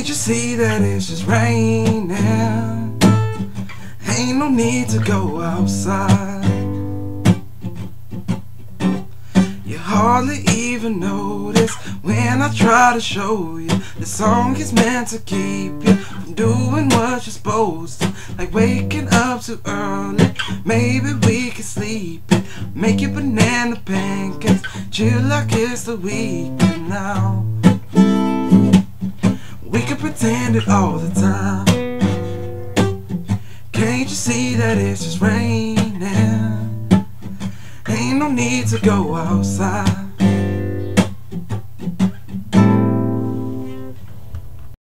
Can't you see that it's just raining? Ain't no need to go outside. You hardly even notice when I try to show you the song is meant to keep you from doing what you're supposed to, like waking up too early. Maybe we can sleep it, make you banana pancakes, chill like it's the weekend now. We can pretend it all the time. Can't you see that it's just raining? Ain't no need to go outside.